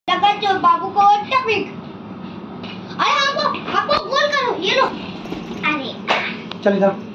लगा जो बाबू को टपिक। अरे आपको गोल करो, ये लो। अरे चल इधर।